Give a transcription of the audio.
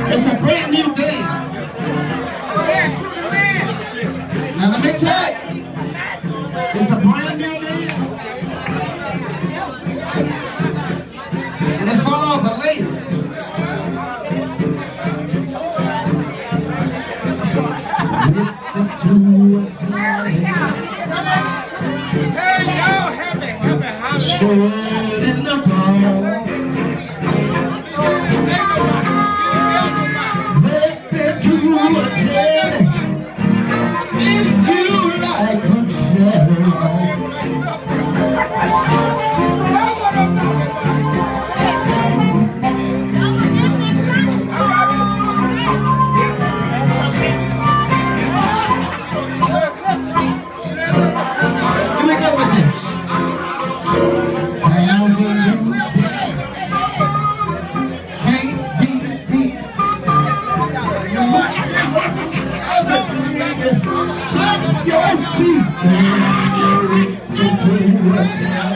It's a brand new day. Now let me tell you, it's a brand new day. And it's for all the ladies. Hey, y'all, happy holiday. In the ball. Make me to a jelly. If you like a jelly. Let me go with this. Can't be beat. Suck your feet.